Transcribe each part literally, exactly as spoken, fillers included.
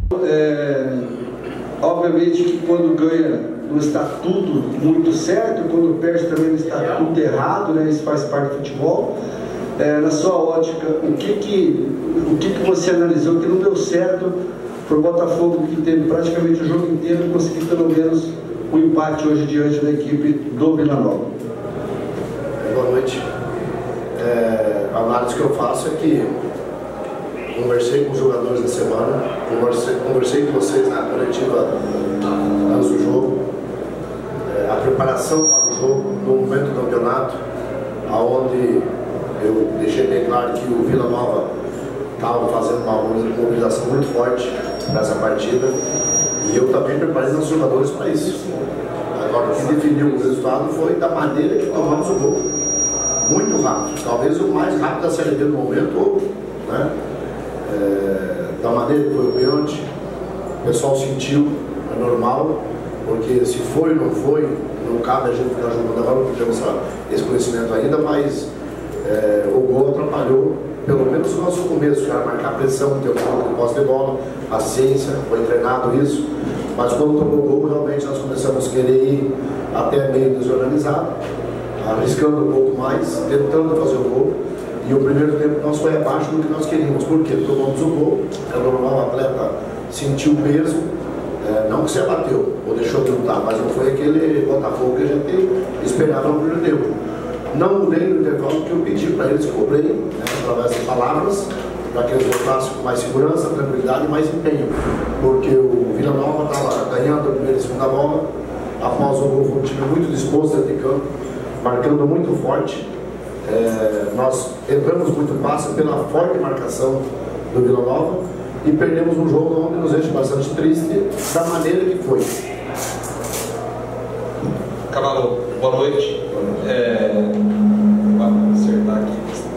É, obviamente que quando ganha não está tudo muito certo, quando perde também não está tudo errado, né? Isso faz parte do futebol. É, na sua ótica, o que que, o que que você analisou que não deu certo para o Botafogo, que teve praticamente o jogo inteiro e conseguiu pelo menos um empate hoje diante da equipe do Vila Nova? Boa noite. É, a análise que eu faço é que conversei com os jogadores da semana, conversei, conversei com vocês na coletiva antes do jogo, é, a preparação para o jogo, no momento do campeonato, onde eu deixei bem claro que o Vila Nova estava fazendo uma mobilização muito forte para essa partida, e eu também preparei os jogadores para isso. Agora, o que definiu o resultado foi da maneira que tomamos o gol. Muito rápido, talvez o mais rápido da Série B no momento, né? É, da maneira que foi o pênalti, o pessoal sentiu, é normal, porque se foi ou não foi, não cabe a gente ficar jogando agora, não temos esse conhecimento ainda, mas é, o gol atrapalhou, pelo menos o nosso começo, que era marcar pressão, ter um pouco de posse de bola, paciência, foi treinado isso, mas quando tomou o gol, realmente nós começamos a querer ir até meio desorganizado, arriscando um pouco mais, tentando fazer o gol, e o primeiro tempo nós foi abaixo do que nós queríamos. Por quê? Tomamos o gol, é normal, o atleta sentiu o peso, é, não que se abateu ou deixou de lutar, mas não foi aquele Botafogo que a gente esperava no primeiro tempo. Não mudei no intervalo que eu pedi para eles, cobrei, né, através de palavras, para que eles voltassem com mais segurança, tranquilidade e mais empenho, porque o Vila Nova estava ganhando a primeira e segunda bola, após o gol foi um time muito disposto dentro de campo, marcando muito forte. É, nós entramos muito fácil pela forte marcação do Vila Nova e perdemos um jogo onde nos deixa bastante triste da maneira que foi. Cavalo, boa noite. É, vamos acertar aqui.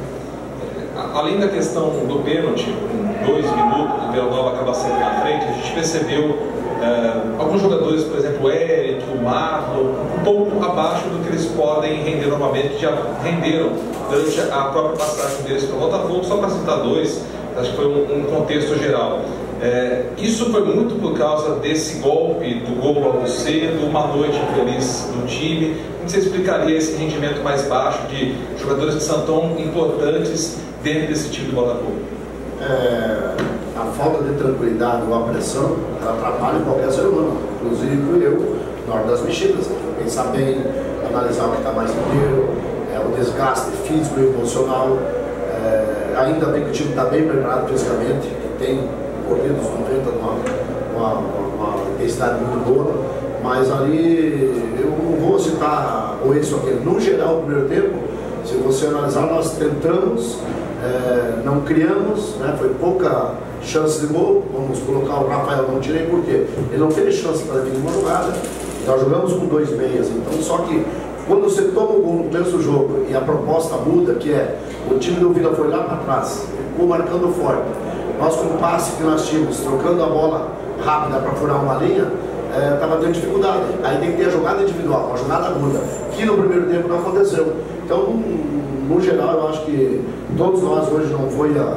Além da questão do pênalti, com dois minutos, o Vila Nova acaba saindo na frente, a gente percebeu Uh, alguns jogadores, por exemplo, o Eric, o Marlon, um pouco abaixo do que eles podem render normalmente, já renderam durante a própria passagem deles para o Botafogo, só para citar dois, acho que foi um, um contexto geral. Uh, isso foi muito por causa desse golpe do gol logo cedo, uma noite infeliz do time. Como você explicaria esse rendimento mais baixo de jogadores que são tão importantes dentro desse time do Botafogo? É... A falta de tranquilidade ou a pressão, ela atrapalha qualquer ser humano, inclusive eu, na hora das mexidas. Pensar bem, analisar o que está mais inteiro, é, o desgaste físico e emocional. É, ainda bem que o time está bem preparado fisicamente, que tem corrido os noventa numa uma, uma intensidade muito boa, mas ali eu não vou citar ou isso ou aquilo. No geral, o primeiro tempo, se você analisar, nós tentamos, é, não criamos, né, foi pouca chance de gol. Vamos colocar o Rafael, não tirei porque ele não teve chance para definir uma jogada. Nós jogamos com dois meias, então só que quando você toma o gol no começo do jogo e a proposta muda, que é o time do Vila foi lá para trás, ficou marcando forte, nós com o passe que nós tínhamos, trocando a bola rápida para furar uma linha, estava é, tendo dificuldade. Aí tem que ter a jogada individual, uma jogada aguda, que no primeiro tempo não aconteceu. Então, no geral, eu acho que todos nós hoje não foi a,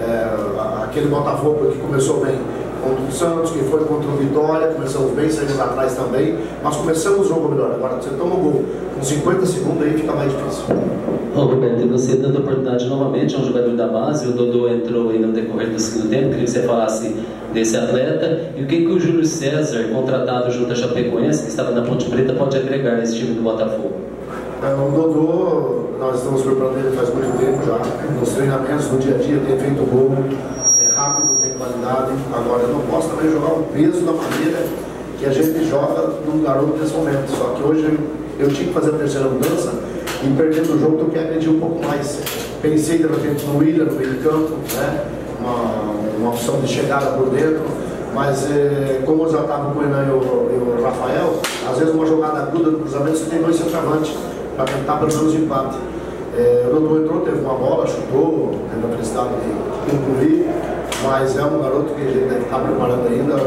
é, aquele Botafogo que começou bem contra o Santos, que foi contra o Vitória, começamos bem, saímos atrás também, mas começamos o jogo melhor. Agora, você toma o gol com cinquenta segundos, aí fica mais difícil. Bom, Roberto, e você dando oportunidade novamente a um jogador da base, o Dodô entrou aí no decorrer do segundo tempo, queria que você falasse desse atleta, e o que, que o Júlio César, contratado junto à Chapecoense, que estava na Ponte Preta, pode agregar nesse time do Botafogo? É, o Dodô, nós estamos preparando ele faz muito tempo já, nos treinamentos, no dia a dia, tem feito gol, é rápido, tem qualidade. Agora, eu não posso também jogar o peso da maneira que a gente joga num garoto nesse momento, só que hoje eu, eu tinha que fazer a terceira mudança, e perdendo o jogo, eu quero pedir um pouco mais. Pensei, de repente, no Willian, no meio de campo, né? uma, uma opção de chegada por dentro, mas eh, como eu já estava com o Renan e o, e o Rafael, às vezes uma jogada aguda no cruzamento, você tem dois centroavantes para tentar pelo menos o empate. Eh, o Dodô entrou, teve uma bola, chutou, teve a felicidade de concluir, mas é um garoto que a gente deve estar preparando ainda.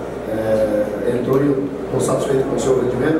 Eh, entrou e estou satisfeito com o seu rendimento.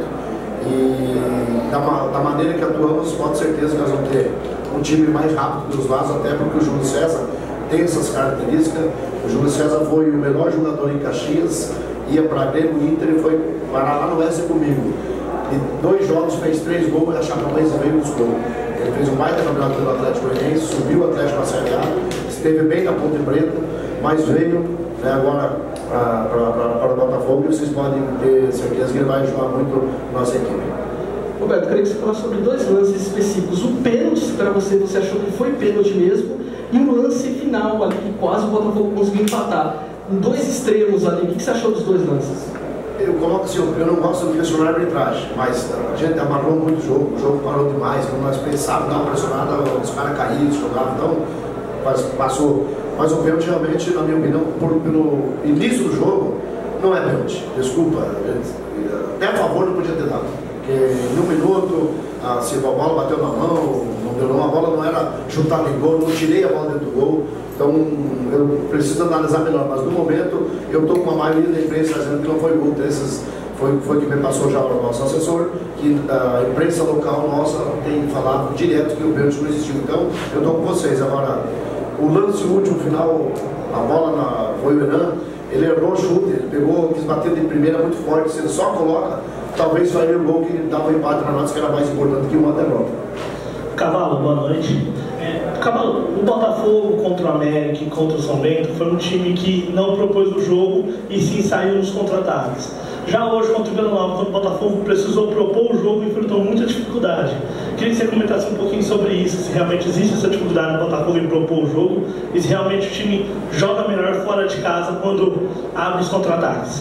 E da, da maneira que atuamos, pode certeza que nós vamos ter um time mais rápido que os lados, até porque o Júlio César tem essas características. O Júlio César foi o melhor jogador em Caxias, ia para Grêmio, Inter e foi parar lá no Oeste comigo. E dois jogos fez três gols e a Chapecoense veio nos gols. Ele fez um baita campeonato pelo Atlético Goianiense, subiu o Atlético na Série A, esteve bem na Ponte Preta, mas veio, né, agora para o Botafogo, e vocês podem ter certeza que ele vai ajudar muito a nossa equipe. Roberto, queria que você falasse sobre dois lances específicos. O pênalti, para você, você achou que foi pênalti mesmo, e o lance final ali, que quase o Botafogo conseguiu empatar. Em dois extremos ali, o que você achou dos dois lances? Eu coloco assim, eu não gosto de questionar a arbitragem, mas a gente amarrou muito o jogo, o jogo parou demais, quando nós pensávamos dar uma pressionada, os caras caíram, jogavam, então passou. Mas o pênalti realmente, na minha opinião, por, pelo início do jogo, não é pênalti, desculpa, até a favor não podia ter dado, porque em um minuto, se a bola bateu na mão, não deu não, a bola não era chutada em gol, não tirei a bola dentro do gol. Então, eu preciso analisar melhor, mas no momento eu estou com uma maioria da imprensa dizendo que não foi gol desses, foi, foi que me passou já o nosso assessor, que a imprensa local nossa tem falado direto que o pênalti não existiu. Então, eu estou com vocês. Agora, o lance último final, a bola na, foi o Renan, ele errou o chute, ele pegou, quis bater de primeira muito forte, se ele só coloca, talvez faria o gol que dava um empate para nós, que era mais importante que uma derrota. Cavalo, boa noite. É, Cavalo, o Botafogo contra o América e contra o São Bento foi um time que não propôs o jogo e sim saiu nos contra-ataques. Já hoje contra o Vila Nova, quando o Botafogo precisou propor o jogo e enfrentou muita dificuldade. Queria que você comentasse um pouquinho sobre isso, se realmente existe essa dificuldade no Botafogo em propor o jogo e se realmente o time joga melhor fora de casa quando abre os contra-ataques.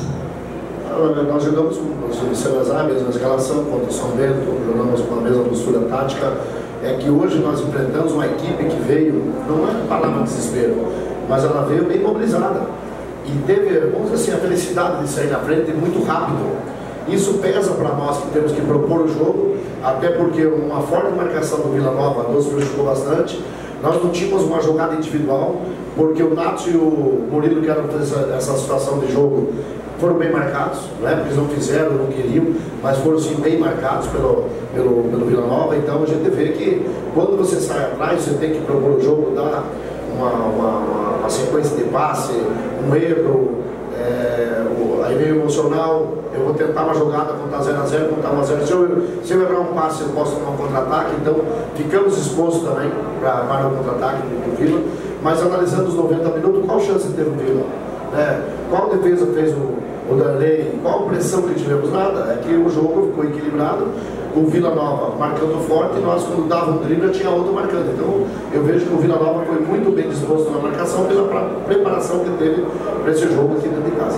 Nós jogamos com o Celazar, a mesma escalação contra o São Bento, jogamos com a mesma postura tática. É que hoje nós enfrentamos uma equipe que veio, não é palavra de desespero, mas ela veio bem mobilizada. E teve, vamos dizer assim, a felicidade de sair na frente muito rápido. Isso pesa para nós que temos que propor o jogo, até porque uma forte marcação do Vila Nova nos prejudicou bastante. Nós não tínhamos uma jogada individual, porque o Nato e o Murilo, que eram essa, essa situação de jogo, foram bem marcados, não é? Porque eles não fizeram, não queriam, mas foram sim bem marcados pelo, pelo, pelo Vila Nova. Então a gente vê que quando você sai atrás, você tem que propor o jogo, dar uma, uma, uma sequência de passe, um erro, é, aí vem o emocional, eu vou tentar uma jogada, contar zero a zero, contar um a zero. Se eu, se eu errar um passe, eu posso tomar um contra-ataque, então ficamos expostos também pra, para o contra-ataque do Vila. Mas analisando os noventa minutos, qual chance teve o Vila? É, qual defesa fez o o Darley, qual pressão que tivemos? Nada, é que o jogo ficou equilibrado, o Vila Nova marcando forte e nós, quando dava um drible, tinha outro marcando. Então eu vejo que o Vila Nova foi muito bem disposto na marcação pela preparação que teve para esse jogo aqui dentro de casa.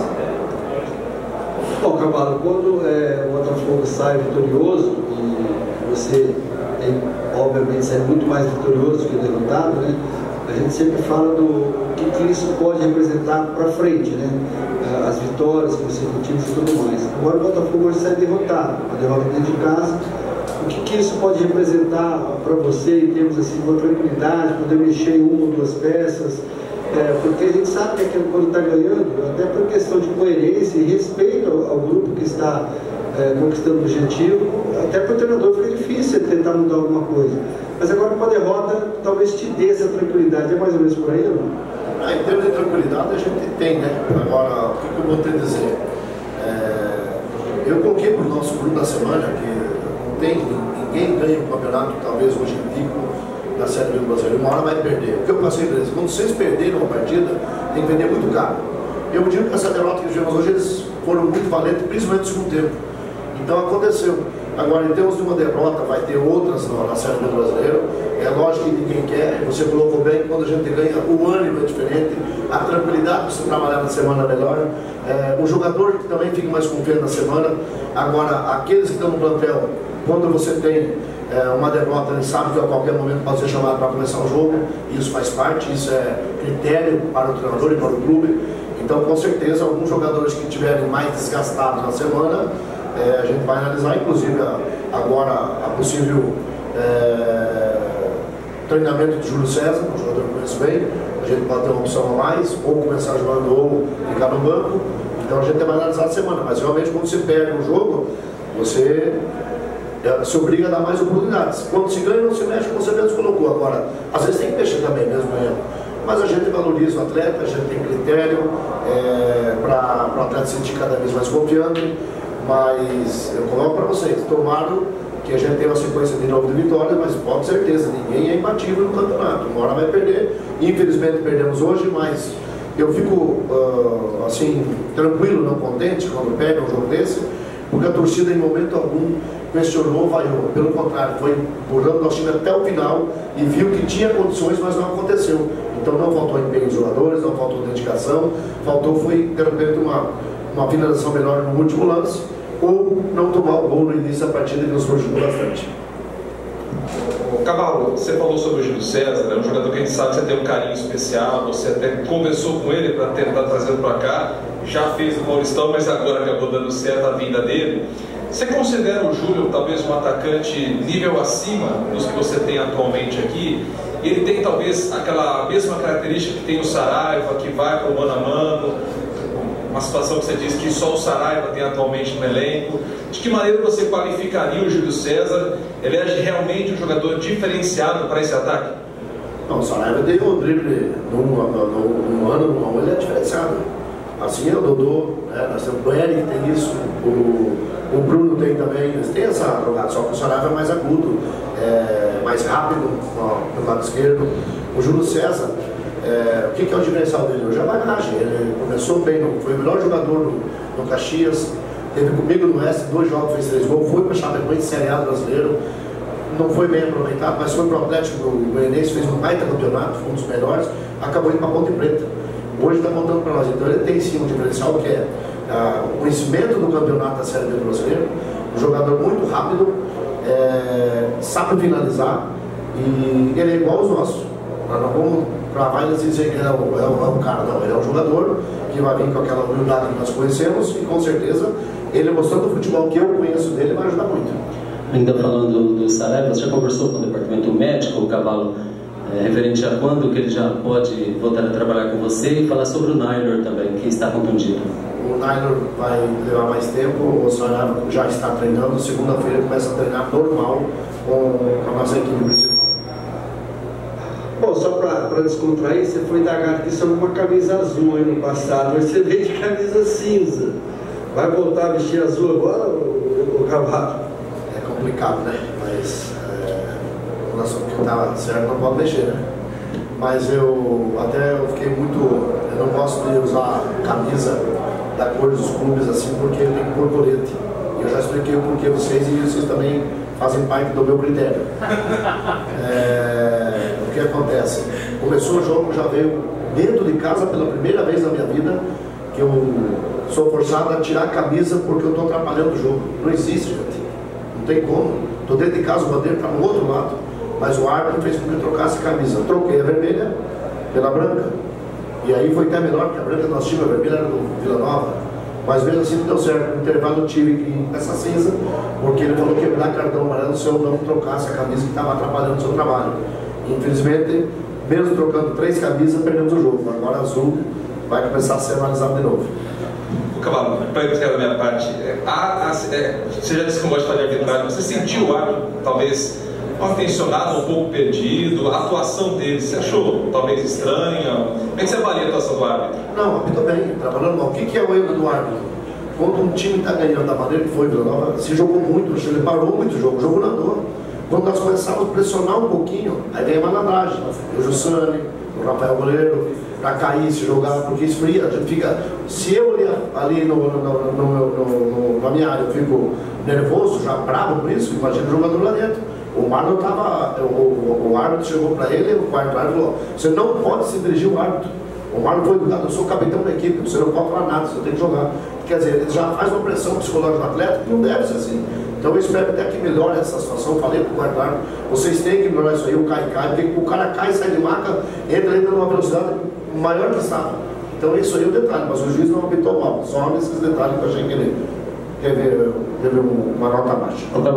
Bom, Cavalo, quando é, o Botafogo sai vitorioso, e você tem, obviamente, sai muito mais vitorioso que derrotado, né? A gente sempre fala do que, que isso pode representar para frente, né? As vitórias consecutivas e tudo mais. Agora o Botafogo hoje sai derrotado, a derrota dentro de casa. O que, que isso pode representar para você em termos assim, de uma tranquilidade, poder mexer em uma ou duas peças? É, porque a gente sabe que quando está ganhando, até por questão de coerência e respeito ao, ao grupo que está é, conquistando o objetivo, até para o treinador fica difícil tentar mudar alguma coisa. Mas agora com a derrota, talvez te dê essa tranquilidade. É mais ou menos por aí, não? Ah, em termos de tranquilidade a gente tem, né? Agora, o que, que eu vou te dizer? É, eu coloquei para o nosso grupo da semana que não tem, ninguém ganha o campeonato, talvez hoje indico, da Série B do Brasileiro. Uma hora vai perder. O que eu passei para eles? Quando vocês perderem uma partida, tem que vender muito caro. Eu digo que essa derrota que tivemos hoje, eles foram muito valentes, principalmente no segundo tempo. Então aconteceu. Agora, em termos de uma derrota, vai ter outras na Série B do Brasileiro. É lógico que ninguém quer, você colocou bem, quando a gente ganha, o ânimo é diferente, a tranquilidade de você trabalhar na semana é melhor, é, o jogador também fica mais confiante na semana. Agora, aqueles que estão no plantel, quando você tem é, uma derrota, ele sabe que a qualquer momento pode ser chamado para começar o jogo, isso faz parte, isso é critério para o treinador e para o clube. Então, com certeza, alguns jogadores que estiverem mais desgastados na semana, é, a gente vai analisar, inclusive, a, agora a possível é, treinamento de Júlio César, um jogador que conhece bem. A gente pode ter uma opção a mais, ou começar jogando ou ficar no banco. Então a gente vai analisar a semana, mas realmente quando você perde um jogo, você se obriga a dar mais oportunidades. Quando se ganha, não se mexe, como você mesmo colocou. Agora, às vezes tem que mexer também, mesmo ganhando. mas a gente valoriza o atleta, a gente tem critério é, para o atleta se sentir cada vez mais confiante, mas eu coloco para vocês, tomara que a gente tenha uma sequência de novo de vitórias, mas pode ter certeza, ninguém é imbatível no campeonato, uma hora vai perder, infelizmente perdemos hoje, mas eu fico uh, assim, tranquilo, não contente quando pega um jogo desse, porque a torcida em momento algum questionou, vaiou, pelo contrário, foi empurrando o time até o final e viu que tinha condições, mas não aconteceu. Então não faltou empenho dos jogadores, não faltou dedicação, faltou foi de repente uma, uma finalização melhor no último lance, ou não tomar o gol no início da partida que nos prejudicou bastante. Cavalo, você falou sobre o Júlio César, é um jogador que a gente sabe que você tem um carinho especial, você até conversou com ele para tentar trazê-lo para cá, já fez o Paulistão, mas agora acabou dando certo a vinda dele. Você considera o Júlio talvez um atacante nível acima dos que você tem atualmente aqui? Ele tem talvez aquela mesma característica que tem o Saraiva, que vai para o mano a mano, uma situação que você diz que só o Saraiva tem atualmente no elenco. De que maneira você qualificaria o Júlio César? Ele é realmente um jogador diferenciado para esse ataque? Não, o Saraiva tem um drible num, num, num ano, num ano, ele é diferenciado. Assim é o Dodô, né? Nós temos o Eric, tem isso, o, o Bruno tem também, eles têm essa jogada, só que o Saraiva é mais agudo, é, mais rápido ó, no lado esquerdo. O Júlio César, é, o que, que é o diferencial dele hoje? É a bagagem. Ele começou bem, foi o melhor jogador no, no Caxias, teve comigo no Oeste, dois jogos, fez três gols, foi para o Chapecoense, Série A brasileiro, não foi bem aproveitado, mas foi para o Atlético do Goianiense, fez um baita campeonato, foi um dos melhores, acabou indo para a Ponte Preta. Hoje está voltando para nós, então ele tem sim um diferencial que é ah, o conhecimento do campeonato da Série B brasileiro, um jogador muito rápido, é, sabe finalizar e ele é igual aos nossos. Nós não vamos cravar e dizer que ele é o, é, o, é o cara, não, ele é um jogador que vai vir com aquela humildade que nós conhecemos e com certeza ele mostrando o futebol que eu conheço dele vai ajudar muito. Ainda falando do, do Saraiva, você já conversou com o departamento médico, o Cavalo, é, referente a quando que ele já pode voltar a trabalhar com você e falar sobre o Naylor também, que está contundido? O Naylor vai levar mais tempo, o Saraiva já está treinando, segunda-feira começa a treinar normal com a nossa equipe principal. Bom, só para descontrair, você foi da garantida com uma camisa azul aí no passado, mas você veio de camisa cinza. Vai voltar a vestir azul agora, o, o Cavalo? É complicado, né? Mas é, o nosso que estava certo não pode mexer, né? Mas eu até eu fiquei muito. Eu não gosto de usar camisa da cor dos clubes assim, porque tem que pôr colete. Eu já expliquei o porquê vocês e vocês também fazem parte do meu critério. É, o que acontece? Começou o jogo, já veio dentro de casa pela primeira vez na minha vida que eu sou forçado a tirar a camisa porque eu estou atrapalhando o jogo. Não existe, gente. Não tem como. Estou dentro de casa, o bandeiro está no outro lado. Mas o árbitro fez com que eu trocasse a camisa. Eu troquei a vermelha pela branca. E aí foi até melhor, porque a branca do nosso time, a vermelha era do Vila Nova. Mas mesmo assim não deu certo. No intervalo eu tive que ir com essa cinza, porque ele falou que ia me dar cartão amarelo se eu não trocasse a camisa que estava atrapalhando o seu trabalho. E, infelizmente, mesmo trocando três camisas, perdemos o jogo. Agora azul vai começar a ser analisado de novo. O Cavalo, para entrar da minha parte, é, a, a, é, você já disse que não gosta de fazer arbitragem, você sentiu o árbitro, talvez, mal intencionado, um pouco perdido, a atuação dele, você achou talvez estranha? Como é que você avalia a atuação do árbitro? Não, apitou bem, trabalhando mal. O que, que é o erro do árbitro? Quando um time está ganhando da maneira que foi, Vila Nova, se jogou muito, ele parou muito o jogo, o jogo não andou. Quando nós começamos a pressionar um pouquinho, aí vem a malandragem. O Jussani, o Rafael Goleiro, para cair, se jogar, porque esfria, a gente fica. Se eu ali, ali no, no, no, no, no, na minha área eu fico nervoso, já bravo por isso, imagina o jogador lá dentro. O Marlon estava. O, o, o árbitro chegou para ele, o quarto árbitro falou: você não pode se dirigir ao árbitro. O Marlon foi educado, eu sou o capitão da equipe, você não pode falar nada, você tem que jogar. Quer dizer, ele já faz uma pressão psicológica no atleta que não deve ser assim. Então eu espero até que melhore essa situação. Eu falei para o quarto árbitro: vocês têm que melhorar isso aí, o cai cai, porque o cara cai, sai de maca, entra ainda numa velocidade maior que estava. Então isso aí é o detalhe, mas o juiz não apitou mal, só nesses detalhes que eu achei que ele teve, teve uma nota baixa.